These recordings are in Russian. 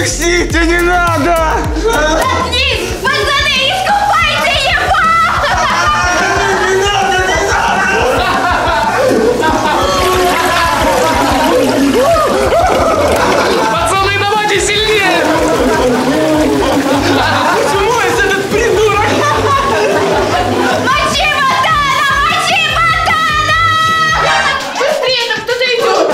Пустите, не надо! Заткнись! Пацаны, искупайте его! Не надо, не надо! Пацаны, давайте сильнее! Почему этот придурок? Мочи Ботана! Мочи Ботана! Быстрее, там кто-то идет!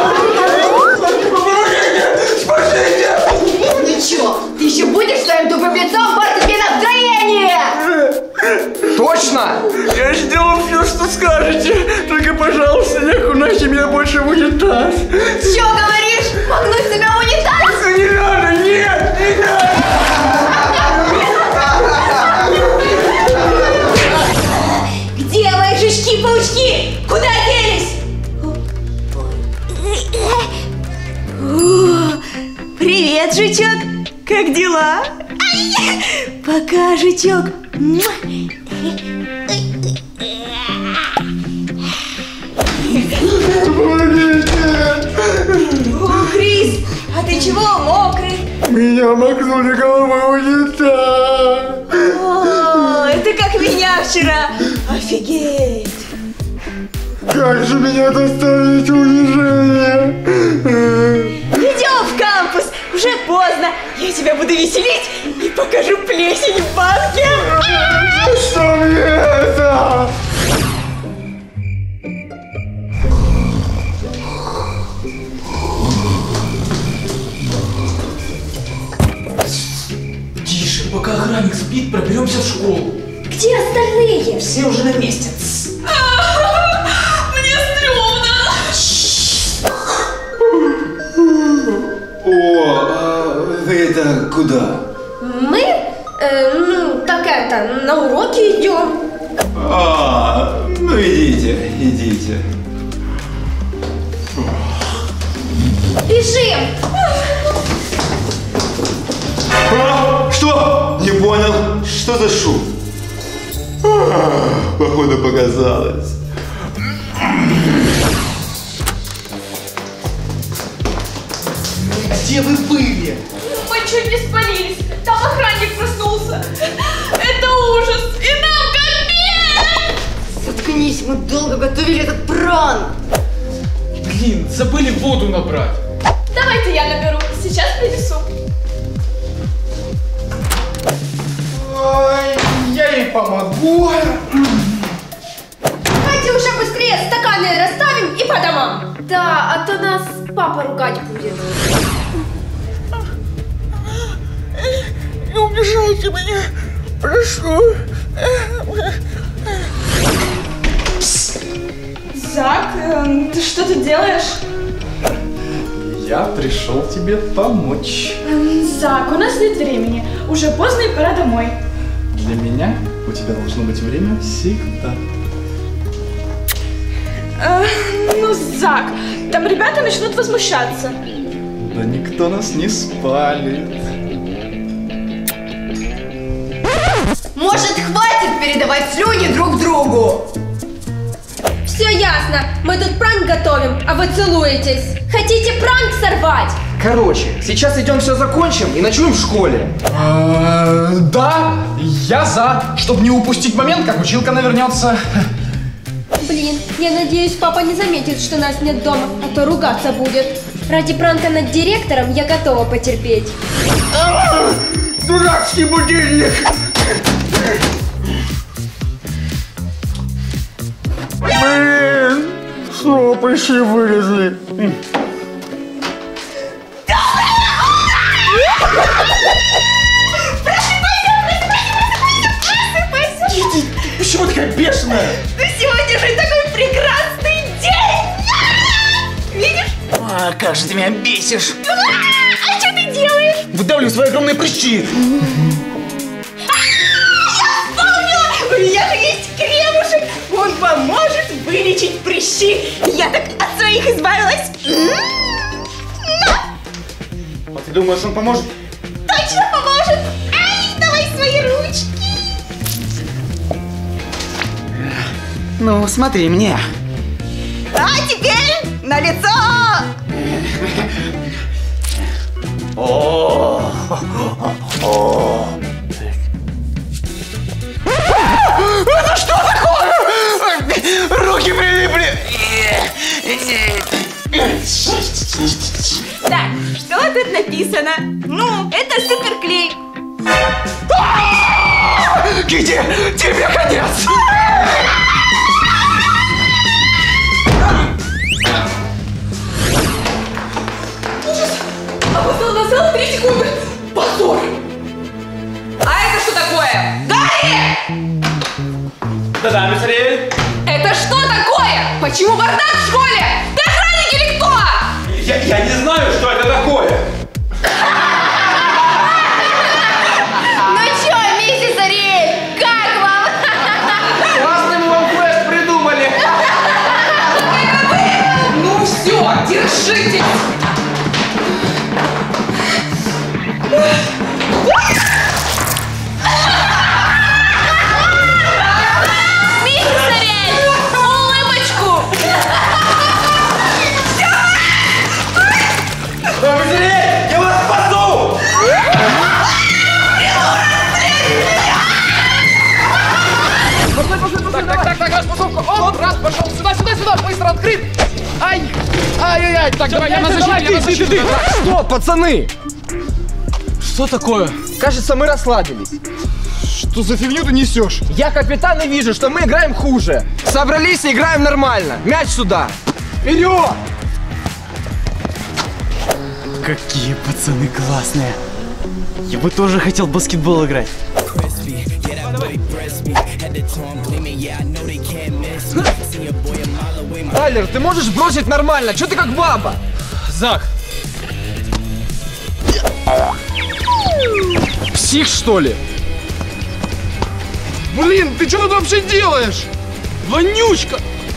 Спасите! Ничего, ты еще будешь своим тупым лицом портить мне настроение! Точно? Я сделал все, что скажете. Только, пожалуйста, не окунайте меня больше в унитаз. Че говоришь? Макнуть себя в унитаз? Не надо, нет, не надо! Где мои жучки-паучки? Куда делись? Привет, жучок! Как дела? Пока, жучок! О, Крис, а ты чего мокрый? Меня макнули головой в унитаз. О, это как меня вчера! Офигеть! Как же меня доставить в унижение? Идем в кампус! Уже поздно! Я тебя буду веселить и покажу плесень в банке! Что мне это? Тише, пока охранник спит, проберемся в школу. Где остальные? Все уже на месте. Мне стрёмно! О, вы это куда? Мы? Так это, на уроки идем. Ну идите, идите. Бежим! Что? Не понял. Что за шум? Походу показалось. Где вы были? Мы чуть не спалились. Там охранник проснулся. Это ужас. И нам капец! Заткнись, мы долго готовили этот пранк. Блин, забыли воду набрать. Давайте я наберу. Сейчас принесу. Ой, я ей помогу. Давайте уже быстрее стаканы расставим и по домам. Да, а то нас папа ругать будет. Не убежайте меня, прошу. Зак, ты что тут делаешь? Я пришел тебе помочь. Зак, у нас нет времени. Уже поздно и пора домой. Для меня у тебя должно быть время всегда. Ну, Зак, там ребята начнут возмущаться. Да никто нас не спалит. Может, хватит передавать слюни друг другу? Все ясно. Мы тут пранк готовим, а вы целуетесь. Хотите пранк сорвать? Короче, сейчас идем все закончим и ночуем в школе. Да, я за, чтобы не упустить момент, как училка навернется. Блин, я надеюсь, папа не заметит, что нас нет дома, а то ругаться будет. Ради пранка над директором я готова потерпеть. Дурацкий будильник! Блин! Снова прыщи вылезли. Почему такая бешеная? Да сегодня же такой прекрасный день! Видишь? А, как же ты меня бесишь. А что ты делаешь? Выдавливаю свои огромные прыщи. Я вспомнила! У меня же есть кремушек! Он поможет вылечить прыщи! Я так от своих избавилась! А ты думаешь, он поможет? Точно поможет! Ай, давай свои ручки! Ну, смотри мне. А теперь на лицо! Это что такое? Руки прилипли. Так, что тут написано? Ну, это суперклей. Китти, тебе конец. Опоздал на зал 3 секунды. Позор. А это что такое? Гарри! Да-да, мисс Ариэль. Это что такое? Почему бардак в школе? Ты охранник или кто? Я не знаю, что это такое. Ну чё, миссис Ариэль, как вам? Классный мы вам квест придумали. Ну все, держитесь. Миссис Ариэль, улыбочку! Мисс Ариэль, я вас спасу! Так, распасовка. Он раз пошел сюда, быстро открыт. Ай-яй-яй. Так, давай, я на защите. Что, пацаны? Что такое? Кажется, мы расслабились. Что за фигню ты несешь? Я капитан и вижу, что мы играем хуже. Собрались и играем нормально. Мяч сюда. Вперед! Какие пацаны классные. Я бы тоже хотел в баскетбол играть. Тайлер, ты можешь бросить нормально? Чё ты как баба? Зак. Псих, что ли? Блин, ты что тут вообще делаешь? Вонючка!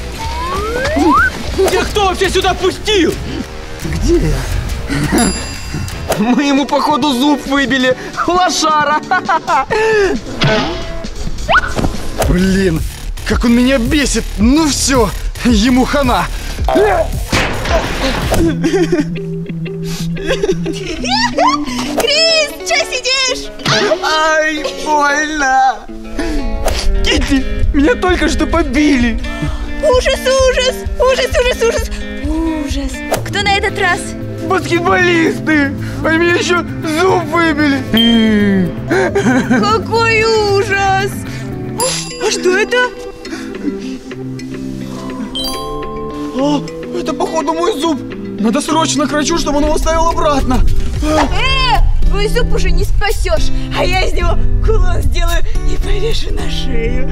Тебя кто вообще сюда пустил? Мы ему, походу, зуб выбили. Лошара. Блин, как он меня бесит. Ну все, ему хана. Крис, чё сидишь? Ай, больно. Китти, меня только что побили. Ужас, ужас, ужас, ужас, ужас, ужас. Кто на этот раз? Баскетболисты. Они мне еще зуб выбили. Какой ужас! А что это? Это, походу, мой зуб. Надо срочно к врачу, чтобы он его ставил обратно. Твой зуб уже не спасешь, а я из него кулон сделаю и повешу на шею.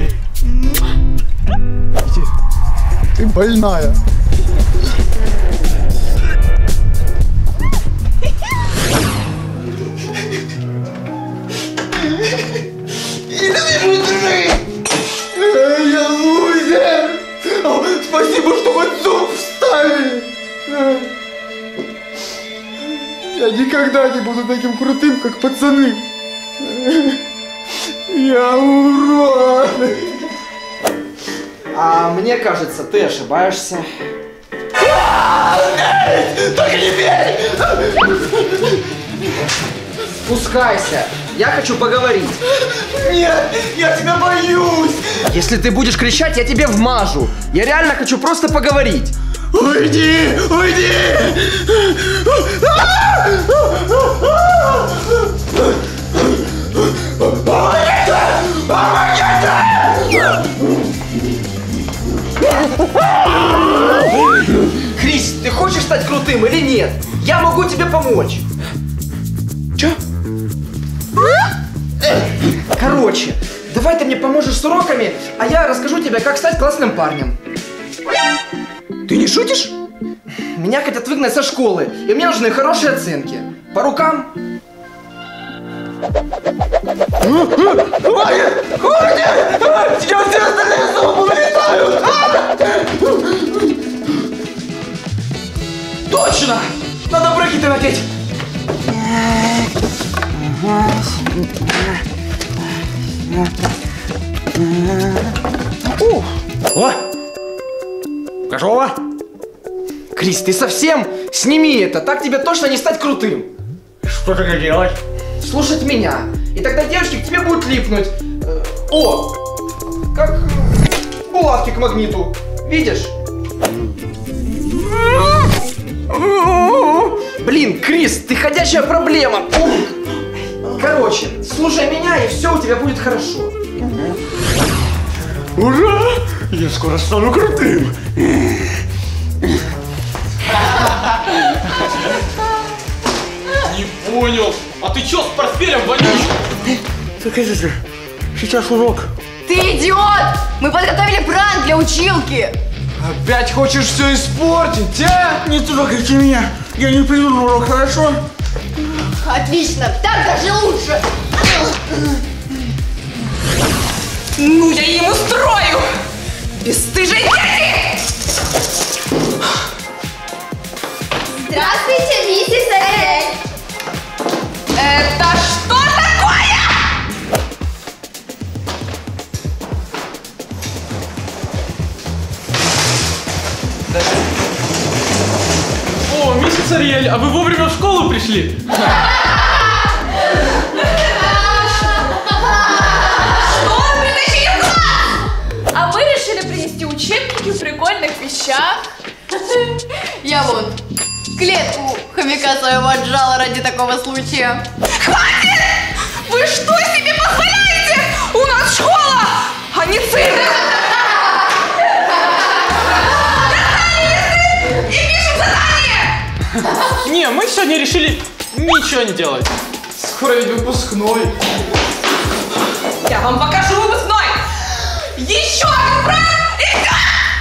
Ты больная. Я лузер! Спасибо, что хоть зуб вставили! Я никогда не буду таким крутым, как пацаны! Я урод! А мне кажется, ты ошибаешься. Только не верь! Спускайся. Я хочу поговорить. Нет, я тебя боюсь! Если ты будешь кричать, я тебе вмажу. Я реально хочу просто поговорить. Уйди! Уйди! Крис, ты хочешь стать крутым или нет? Я могу тебе помочь. Чё? Короче, давай ты мне поможешь с уроками, а я расскажу тебе, как стать классным парнем. Ты не шутишь? Меня хотят выгнать со школы, и мне нужны хорошие оценки. По рукам? Сейчас все остальные зубы улетают! Точно! Надо брекеты надеть! О! Готово? Крис, ты совсем? Сними это, так тебе точно не стать крутым. Что тогда делать? Слушать меня. И тогда девушки к тебе будут липнуть. Как булавки к магниту. Видишь? Блин, Крис, ты ходячая проблема. Короче, слушай меня, и все у тебя будет хорошо. Ура! Я скоро стану крутым. Не понял. А ты чё с портфелем, вонючка? Так это же, сейчас урок. Ты идиот! Мы подготовили пранк для училки. Опять хочешь все испортить, а? Не трогайте меня. Я не приду на урок, хорошо? Отлично, так даже лучше. Ну я им устрою! Бесстыжие дети! Здравствуйте, миссис Ариэль. Это что такое? О, миссис Ариэль, а вы вовремя в школу пришли? Что? Притащили в класс! А мы решили принести учебники в прикольных вещах. Я вон клетку хомяка своего отжала ради такого случая. Хватит! Вы что себе позволяете? У нас школа, а не цирк! И пишем задание! Не, мы сегодня решили ничего не делать. Скоро ведь выпускной. Я вам покажу выпускной! Еще один пранк и все!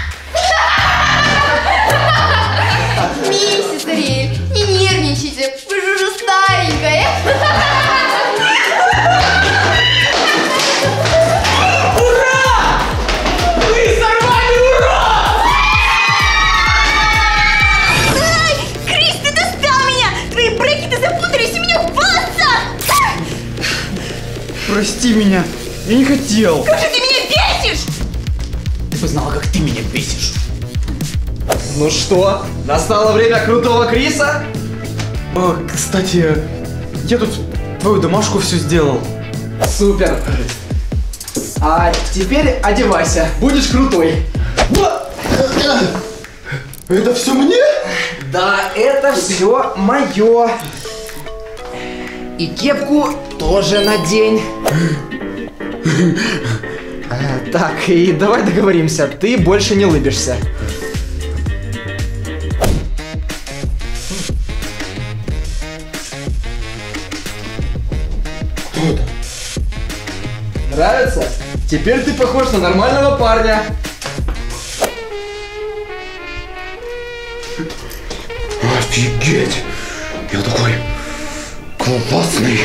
Миссис Ариэль, не нервничайте, вы же уже старенькая. Ура! Вы сорвали урок! Ай, Крис, ты достал меня! Твои брекеты запутались у меня в волосах! Прости меня, я не хотел. Как же ты меня бесишь! Ты бы знала, как ты меня бесишь. Ну что, настало время крутого Криса? Кстати, я тут твою домашку все сделал. Супер. А теперь одевайся, будешь крутой. Это все мне? Да, это все мое. И кепку тоже надень. Так, и давай договоримся, ты больше не улыбишься. Нравится? Теперь ты похож на нормального парня. Офигеть! Я такой классный.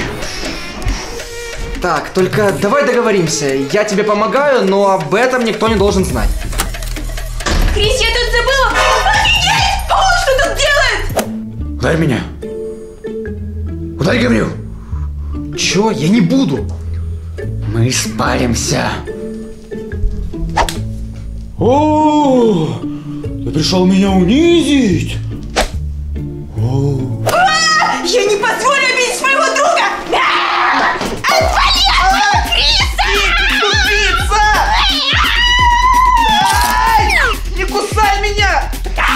Так, только давай договоримся. Я тебе помогаю, но об этом никто не должен знать. Крис, я тут забыла! Офигеть! А он что тут делает? Ударь меня. Ударь, говорю. Чё? Я не буду. Мы спаримся. О, ты пришел меня унизить? Я не позволю обидеть своего друга! Отвали от него, Криса! Не кусай меня!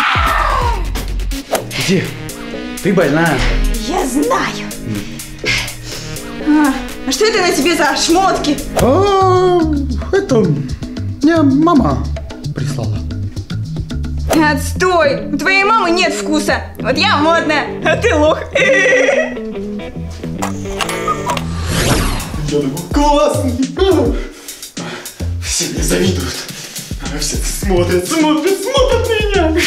Иди, ты больная. Я знаю. А что это на тебе за шмотки? Это мне мама прислала. Отстой! У твоей мамы нет вкуса. Вот я модная, а ты лох. Я такой классный. Все мне завидуют. Все смотрят на меня.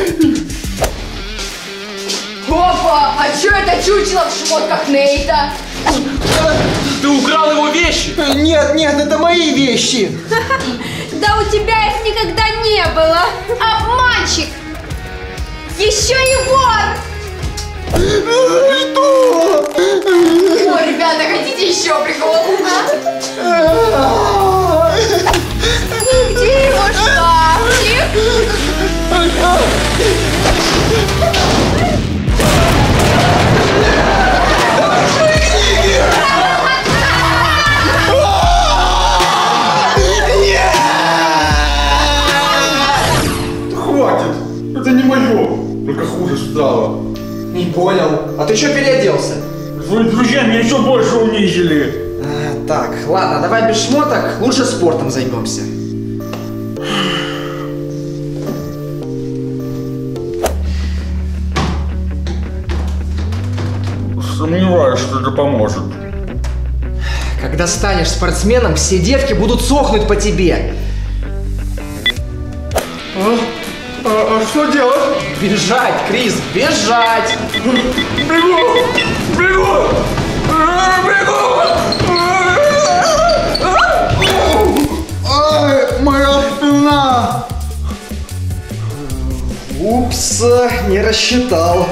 Опа, а чё это чучело в шмотках Нейта? Ты украл его вещи! Нет, это мои вещи. Да у тебя их никогда не было. Обманщик. Еще и вор. Что? Ой, ребята, хотите еще прикол? Где его шкафчик? хуже стало. Не понял. А ты что переоделся? Твои друзья меня еще больше унизили. Так, ладно, давай без шмоток, лучше спортом займемся. Сомневаюсь, что это поможет. Когда станешь спортсменом, все девки будут сохнуть по тебе. А что делать? Бежать, Крис, бежать! Бегу! Бегу! Бегу! Ай, моя спина! Упс, не рассчитал.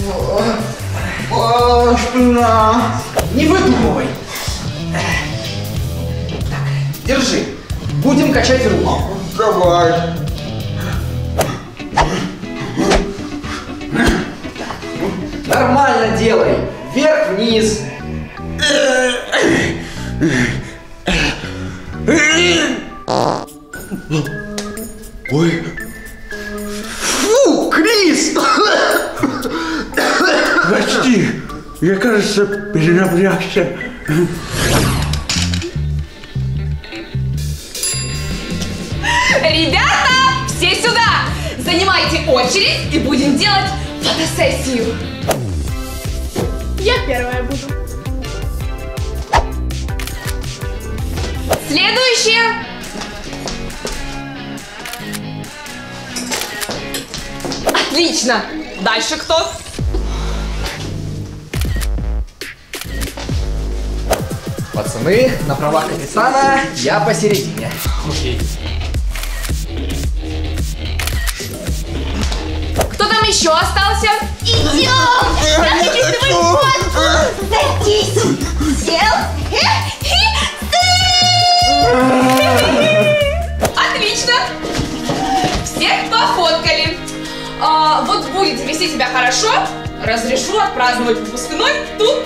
Спина! Не выдумывай. Так, держи. Будем качать руки. Давай. Нормально делай. Вверх-вниз. Ой. Фу, Крис! Прости, я, кажется, перенапрягся. Ребята, все сюда! Занимайте очередь и будем делать фотосессию. Я первая буду. Следующее. Отлично. Дальше кто? Пацаны, на правах капитана я посередине. Окей. Кто там еще остался? Идем! Я хочу с тобой фотку! Садись! Сел! Отлично. Всех пофоткали. Вот будете вести себя хорошо, разрешу отпраздновать выпускной тут.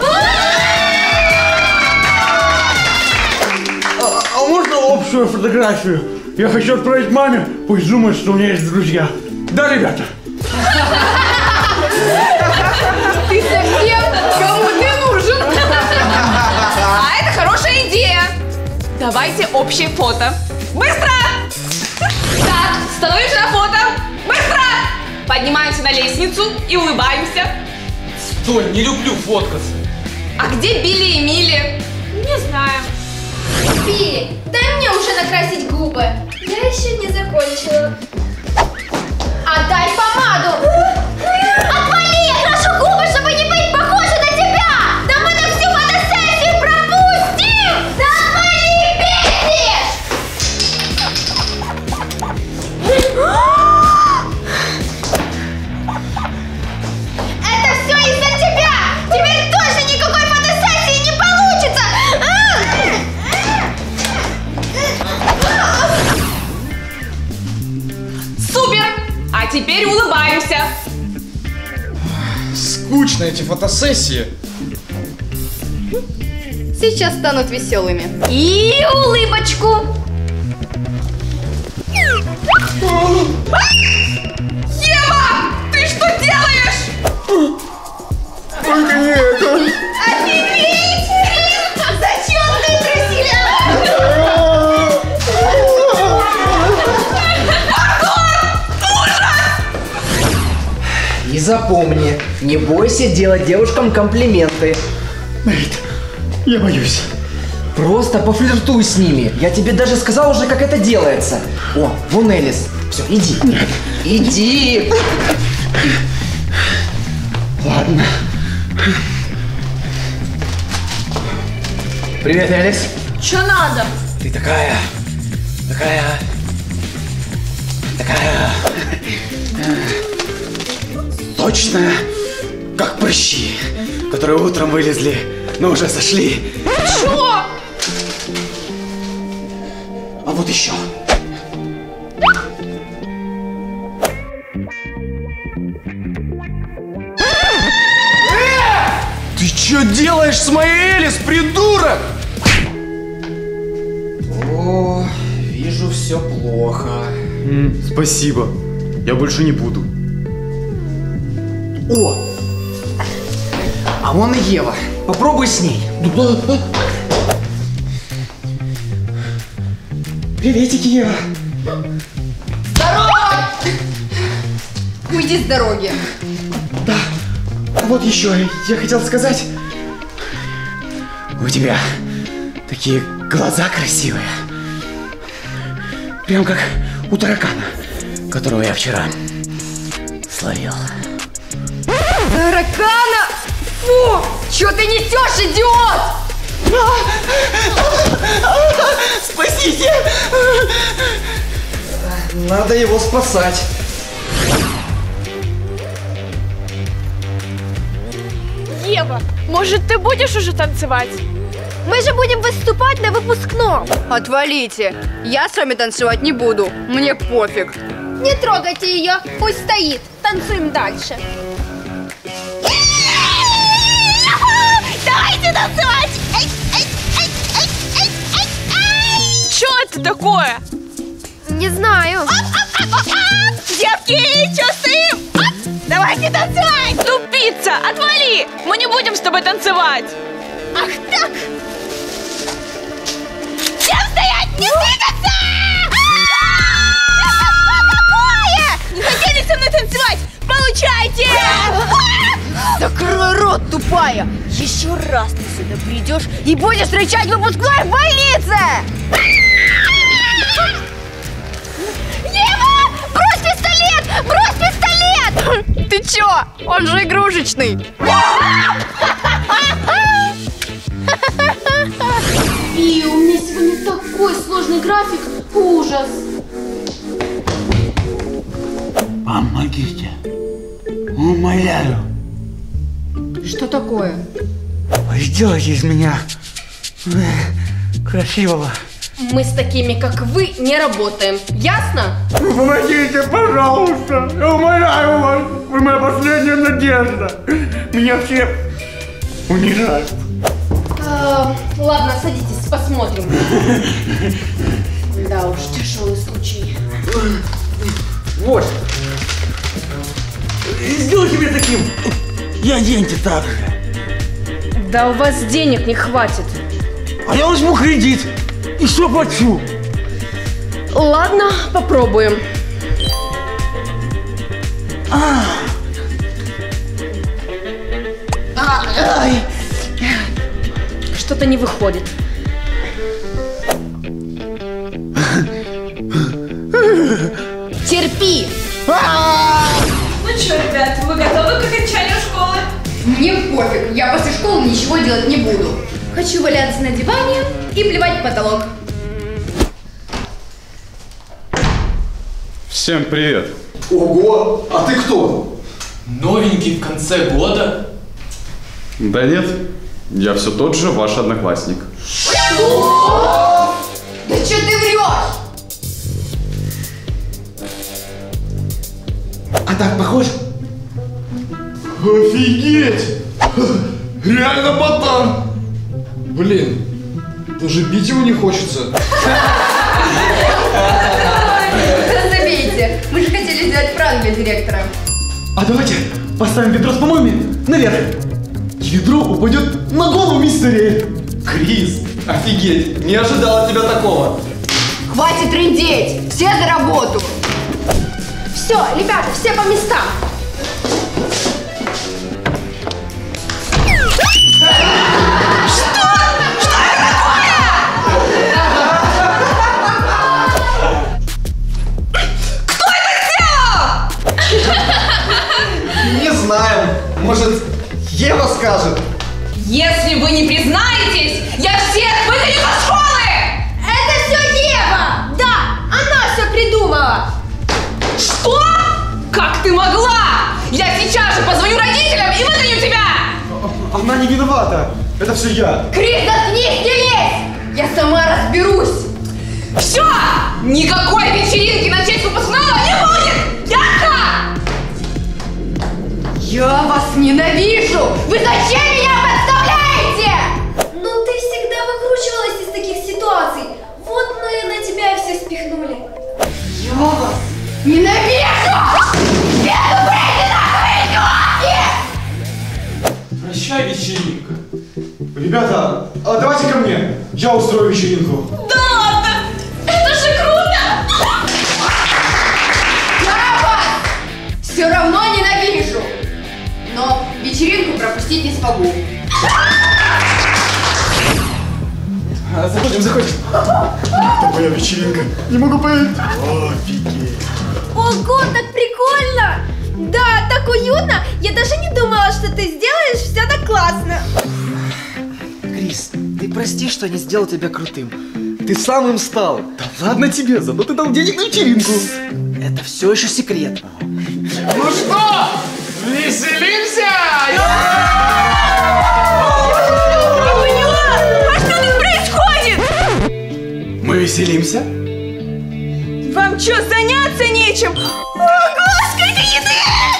А можно общую фотографию? Я хочу отправить маме, пусть думает, что у меня есть друзья. Да, ребята? Ты совсем кому ты нужен? А это хорошая идея. Давайте общее фото. Быстро! Так, становимся на фото. Быстро! Поднимаемся на лестницу и улыбаемся. Стой, не люблю фоткаться. А где Билли и Милли? Не знаю. Билли, дай мне уже накрасить губы. Я еще не закончила. Отдай помаду. Отвали, я крашу губы, чтобы не быть похожей на тебя. Да мы так всю фотосессию пропустим. Да отвали, бесишь. Это все из-за тебя. Теперь точно никакой фотосессии не получится. Супер! А теперь улыбаемся. Скучно эти фотосессии. Сейчас станут веселыми. И улыбочку. Ева! Ты что делаешь? Только не это. Офигеть! Зачем ты трусила? И запомни, не бойся делать девушкам комплименты. Я боюсь. Просто пофлиртуй с ними. Я тебе даже сказал уже, как это делается. О, вон Элис. Все, иди. Иди. Ладно. Привет, Элис. Что надо? Ты такая точная, как прыщи, которые утром вылезли, но уже сошли. Чё? А вот еще. Ты что делаешь с моей Элис, придурок? О, вижу, все плохо. Спасибо. Я больше не буду. О! А вон и Ева. Попробуй с ней. Приветики, Ева. Здорово! Уйди с дороги. Да. Вот еще я хотел сказать. У тебя такие глаза красивые. Прям как у таракана, которого я вчера словил. Таракана? Фу! Чё ты несешь, идиот? Спасите! Надо его спасать. Ева, может, ты будешь уже танцевать? Мы же будем выступать на выпускном. Отвалите. Я с вами танцевать не буду. Мне пофиг. Не трогайте ее. Пусть стоит. Танцуем дальше. Давайте танцевать! Что это такое? Не знаю. Девки, что стоим? Давайте танцевать! Тупица, отвали! Мы не будем с тобой танцевать! Ах так! Всем стоять! Не двигаться! Это что такое? Не хотели со мной танцевать? Получайте! Закрой рот, тупая! Еще раз ты сюда придешь и будешь рычать выпускной в больнице! Ева! Брось пистолет! Брось пистолет! Ты чё? Он же игрушечный! И у меня сегодня такой сложный график. Ужас! Помогите. Умоляю. Что такое? Сделайте из меня красивого. Мы с такими, как вы, не работаем. Ясно? Помогите, пожалуйста. Я умоляю вас. Вы моя последняя надежда. Меня все унижают. Ладно, садитесь, посмотрим. Да уж, тяжелый случай. Вот. Сделайте меня таким. И оденьте так же. Да у вас денег не хватит. А я возьму кредит и все плачу. Ладно, попробуем. Что-то не выходит. Терпи! Ну что, ребят, вы готовы к окончанию школы? Мне пофиг, я после школы ничего делать не буду. Хочу валяться на диване и плевать в потолок. Всем привет. Ого, а ты кто? Новенький в конце года? Да нет, я все тот же ваш одноклассник. Да что ты врешь? А так похож? Офигеть! Реально ботан! Блин, даже бить его не хочется. Забейте, мы же хотели сделать пранк для директора. А давайте поставим ведро с помоями наверх. И ведро упадет на голову мистере. Крис, офигеть! Не ожидал от тебя такого! Хватит трындеть, все за работу. Все, ребята, все по местам. Не знаем. Может, Ева скажет? Если вы не признаетесь, я всех выгоню со школы! Это все Ева! Да, она все придумала. Что? Как ты могла? Я сейчас же позвоню родителям и выгоню тебя! Она не виновата. Это все я. Крис, заткнись, не лезь! Я сама разберусь. Все! Никакой вечеринки на честь выпускного не будет! Ясно? Я вас ненавижу! Вы зачем меня подставляете? Ну ты всегда выкручивалась из таких ситуаций. Вот мы на тебя и все спихнули. Я вас ненавижу! Предупредите, нахуй, идиотки! вечеринка. Ребята, а давайте ко мне. Я устрою вечеринку. Да ладно! Это же круто! Я вас все равно ненавижу. Но вечеринку пропустить не смогу. Заходим, заходим. Это моя вечеринка. Не могу поверить. Офигеть. Ого, так прикольно! Да, так уютно! Я даже не думала, что ты сделаешь все так классно. Крис, ты прости, что не сделал тебя крутым. Ты самым стал. Да ладно тебе, зато ты дал денег на вечеринку. Это все еще секрет. Ну что, веселимся? Не поняла! А что тут происходит? Мы веселимся? Вам что, заняться нечем? Ого, сколько еды!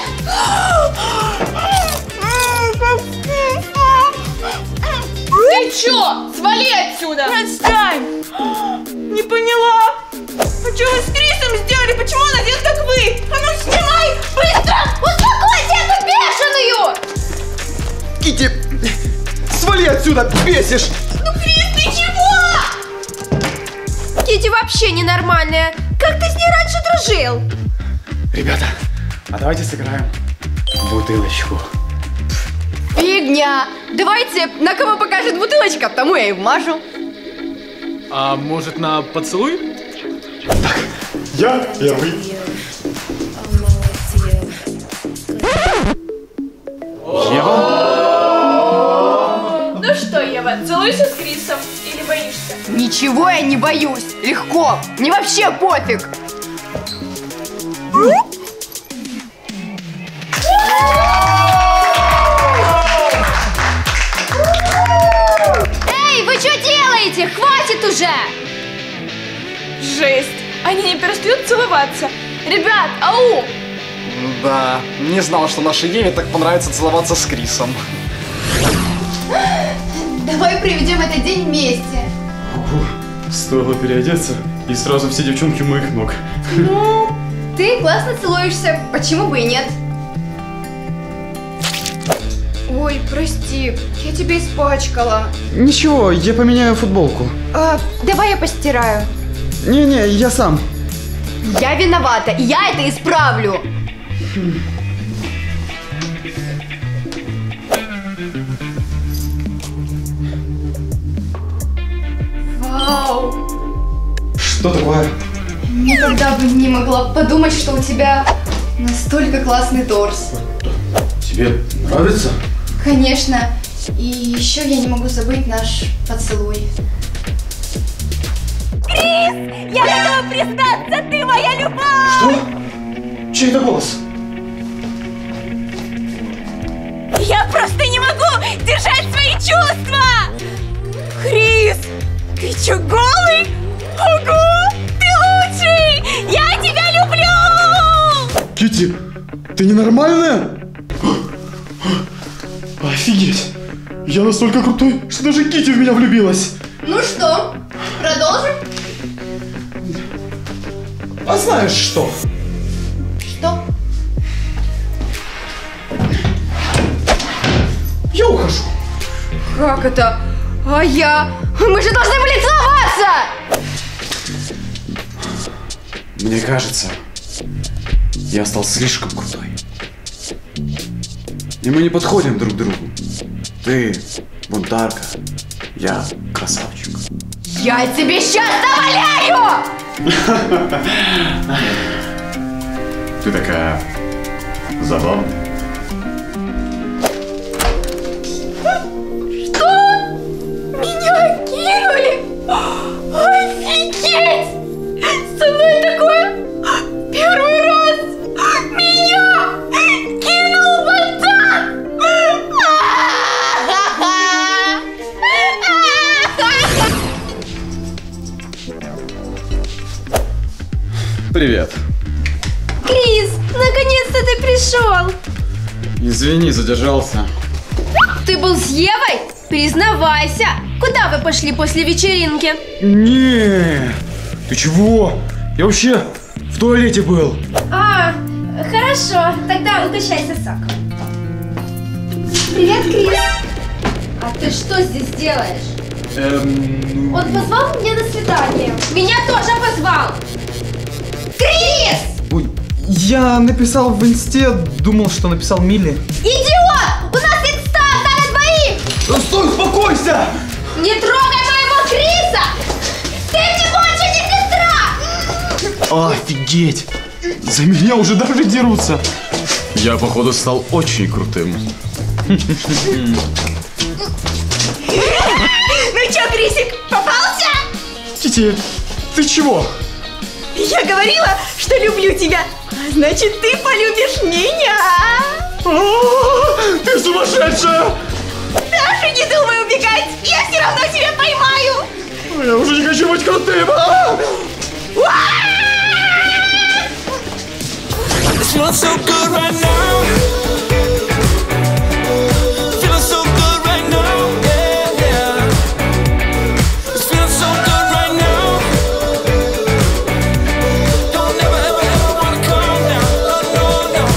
Ты чё? Свали отсюда! Отстань! Не поняла! А что вы с Крисом сделали? Почему он одет как вы? А ну снимай! Быстро! Успокойся, эту бешеную! Китти, свали отсюда, бесишь. Ну, Крис, ты чего? Китти вообще ненормальная. Как ты с ней раньше дружил? Ребята, а давайте сыграем в бутылочку. Фигня! Давайте, на кого покажет бутылочка, тому я и вмажу. А может на поцелуй? Я первый. Ну что, Ева, целуйся с Крисом или боишься? Ничего я не боюсь. Легко. Мне вообще пофиг. Эй, вы что делаете? Хватит уже! Жесть! Они не перестают целоваться. Ребят, ау! Да, не знал, что нашей Еве так понравится целоваться с Крисом. Давай проведем этот день вместе. Стоило переодеться, и сразу все девчонки у моих ног. Ну, ты классно целуешься, почему бы и нет? Ой, прости, я тебя испачкала. Ничего, я поменяю футболку. Давай я постираю. Не-не, я сам. Я виновата, и я это исправлю. Вау! Что такое? Никогда бы не могла подумать, что у тебя настолько классный торс. Тебе нравится? Конечно. И еще я не могу забыть наш поцелуй. Я готова признаться, ты моя любовь! Что? Чей это голос? Я просто не могу держать свои чувства! Крис, ты чё, голый? Ого, ты лучший! Я тебя люблю! Китти, ты ненормальная? Офигеть! Я настолько крутой, что даже Китти в меня влюбилась. Ну что, продолжим? А знаешь что? Что? Я ухожу. Как это? А я? Мы же должны были целоваться! Мне кажется, я стал слишком крутой. И мы не подходим друг к другу. Ты бунтарка, я красавчик. Я тебе сейчас наваляю! Ты такая забавная. Меня кинули! Офигеть! Со мной такое первый раз! Меня кинул ботан! Привет. Крис, наконец-то ты пришел! Извини, задержался. Ты был с Евой? Признавайся! Куда вы пошли после вечеринки? Не, ты чего? Я вообще в туалете был. А, хорошо, тогда угощайся соком. Привет, Крис. А ты что здесь делаешь? Он позвал меня на свидание. Меня тоже позвал. Крис! Ой, я написал в инсте, думал, что написал Миле. Идиот! У нас инста на двоих! Да стой, успокойся! Не трогай моего Криса! Ты мне больше не сестра! Офигеть! За меня уже даже дерутся. Я, походу, стал очень крутым. Ну чё, Крисик, попался? Тетя, ты чего? Я говорила, что люблю тебя. А значит, ты полюбишь меня. Ты сумасшедшая! Даже не думай убегать. Я все равно тебя поймаю. Я уже не хочу быть крутым. Feeling so good right now. Feeling so good right now. Yeah, yeah. It's feeling so good right now. Don't never, ever, ever wanna calm down. Oh, no, no.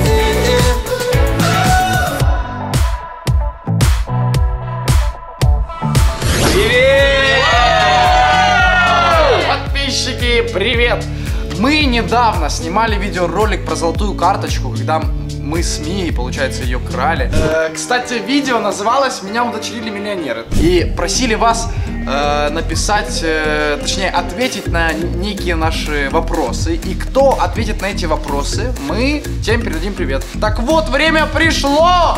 Привет! Подписчики, привет! Мы недавно снимали видеоролик про золотую карточку, когда мы с Мией, получается, ее крали. Кстати, видео называлось «Меня удочерили миллионеры». И просили вас написать, точнее, ответить на некие наши вопросы. И кто ответит на эти вопросы, мы тем передадим привет. Так вот, время пришло!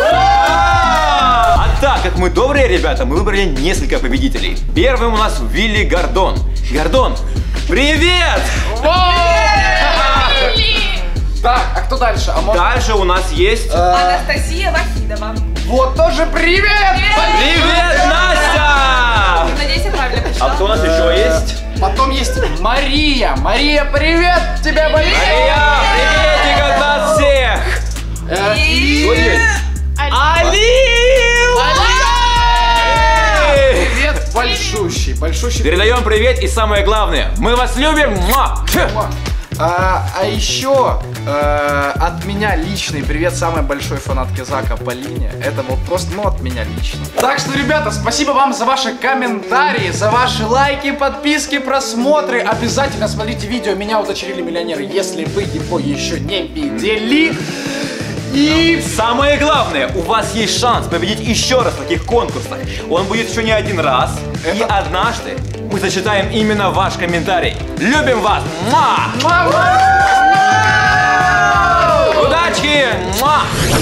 А так как мы добрые ребята, мы выбрали несколько победителей. Первым у нас Вилли Гордон. Гордон, привет! Так, а кто дальше? А может... Дальше у нас есть... Анастасия Вахидова. Вот тоже привет! Привет, Настя! Надеюсь, я правильно прочитала. А кто у нас еще есть? Потом есть Мария. Мария, привет тебе, Мария! Мария, приветик от нас всех! Кто есть? Привет, большущий. Передаем привет и самое главное, мы вас любим! Муа! А еще от меня личный привет самой большой фанатке Зака Полине. Это вот просто, от меня лично. Так что, ребята, спасибо вам за ваши комментарии, за ваши лайки, подписки, просмотры. Обязательно смотрите видео «Меня удочерили миллионеры», если вы его еще не видели. И самое главное, у вас есть шанс победить еще раз в таких конкурсах. Он будет еще не один раз. И однажды мы зачитаем именно ваш комментарий. Любим вас! Муа! Удачи! Муа!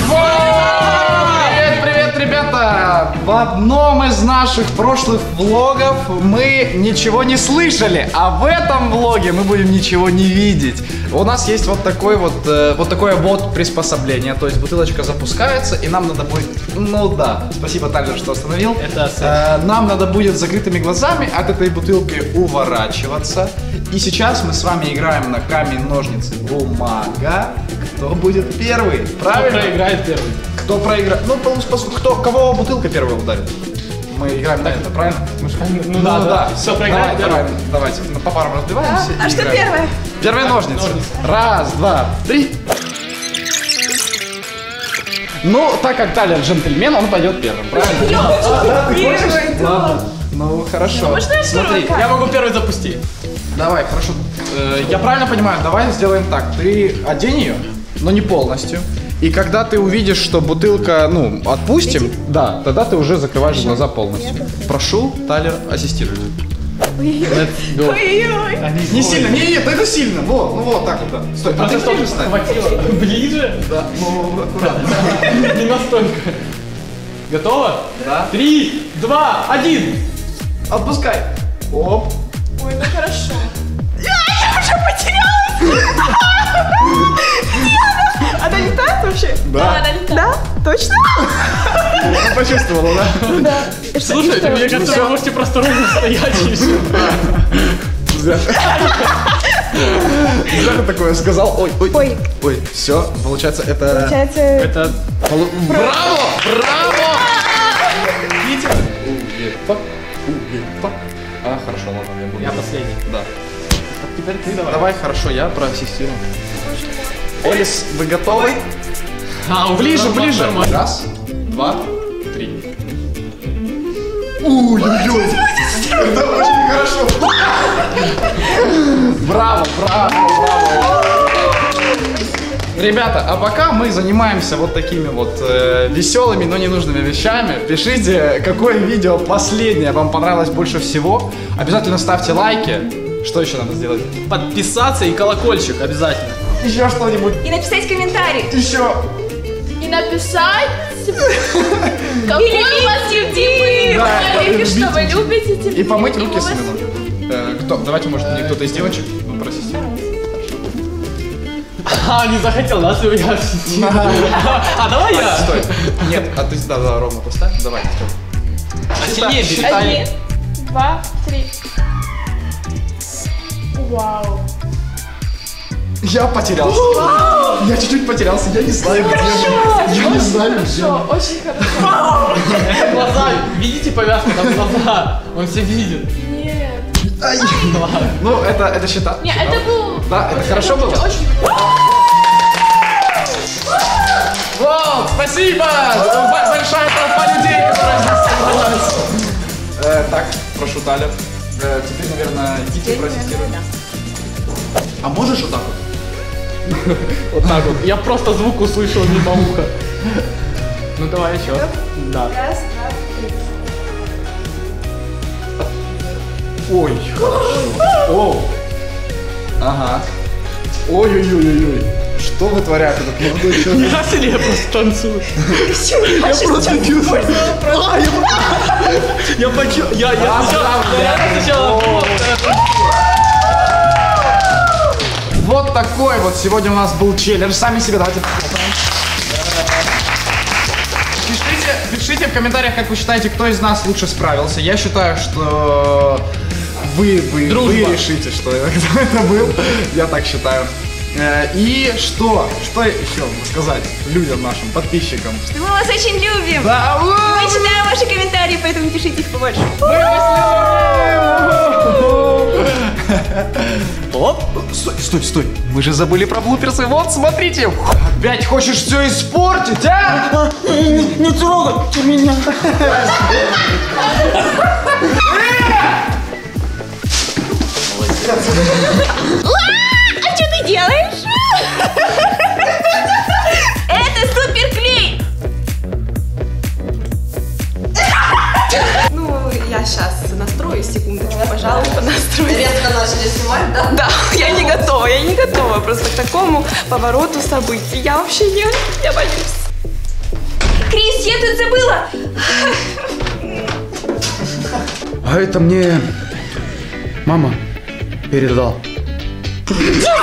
Привет, ребята! В одном из наших прошлых влогов мы ничего не слышали, а в этом влоге мы будем ничего не видеть. У нас есть вот такое вот приспособление, то есть бутылочка запускается, и нам надо будет, спасибо, Тайлер, что остановил. Нам надо будет с закрытыми глазами от этой бутылки уворачиваться. И сейчас мы с вами играем на камень, ножницы, бумага. Кто будет первый? Правильно? Кто проиграет первый? Кто проиграет? Кого бутылка первая ударит? Мы играем на это, правильно? Да. Все, проиграет первый. Давайте, по парам разбиваемся. А что первое? Первые ножницы. Раз, два, три. Ну, так как Тайлер джентльмен, он пойдет первым, правильно? Первый. Ладно. Ну, хорошо. Можно я Смотри, Я могу первый запустить. давай, хорошо. Я правильно понимаю, давай сделаем так. Ты одень ее, но не полностью. И когда ты увидишь, что бутылка, отпустим, да, тогда ты уже закрываешь глаза полностью. Прошу, Тайлер, ассистируй. Ой-ой-ой. Не сильно, нет, это сильно. Вот так вот. Да. Стой, а ты что представь? Ближе? Да, аккуратно. Не настолько. Готово? Да. 3, 2, 1. Отпускай. Оп. Ой, ну хорошо. Я уже потерялась. Она летает вообще? Да. Она летает. Да? Точно? Почувствовала, да? Да. Слушайте, мне кажется, вы можете просто ровно стоять и все. Зря ты такое сказал. Ой, все, получается, это... Это... Браво! Видите? Хорошо, ладно, я буду. Я последний. Да. Теперь ты давай. Давай, хорошо, я проассистирую. Элис, вы готовы? Уже Ближе. нормально. Раз, два, три. Ой-ой-ой. Это очень хорошо. Браво, браво, браво. Ребята, а пока мы занимаемся вот такими вот веселыми, но ненужными вещами. Пишите, какое видео последнее вам понравилось больше всего. Обязательно ставьте лайки. Что еще надо сделать? Подписаться и колокольчик обязательно. Еще что-нибудь. И написать комментарий. Еще. И написать, какой у вас любимый ролик, что вы любите. И помыть руки с мылом. Кто? Давайте, может, мне кто-то из девочек попросить. Не захотел, да, ты меня осветить. А давай я. Стой. Нет, а ты да, ровно поставь. Давай. Сильнее бери. 1, 2, 3. Вау. Я потерялся. Я чуть-чуть потерялся, я не знаю, где мы. Я не знаю, где мы. Хорошо, очень хорошо. Глаза, видите повязку там глаза? Он все видит. Нет. Ай. Ну, это считать. Нет, это был... Да, это хорошо было? Очень Вот, спасибо! Большая толпа людей, которая здесь собралась. Так, прошу, Таля. Теперь, наверное, идите протестируйте. А можешь вот так вот? Вот так вот. Я просто звук услышал мимо уха. Ну давай еще. Да. Раз, два, три. Ой, хорошо. О. Ага. Ой-ой-ой-ой. Что вытворяет этот молодой человек? Я просто танцую. Я просто чувствую. Я почему? Я сначала думал, Вот такой вот сегодня у нас был челлендж. Сами себе давайте похлопаем. Пишите в комментариях, как вы считаете, кто из нас лучше справился. Я считаю, что вы решите, что это был. Я так считаю. И что еще сказать людям нашим, подписчикам? Что мы вас очень любим. Да, Мы читаем ваши комментарии, поэтому пишите их побольше. Оп! Стой! Мы же забыли про блуперсы. Вот, смотрите! Опять хочешь все испортить, а? не трогай меня. А что ты делаешь? Это суперклей! Ну, я сейчас настрою, секундочку, пожалуйста, настрою. Резко начали снимать, да? Да, я не готова просто к такому повороту событий. Я вообще я боюсь. Крис, я тут забыла! А это мне мама передала.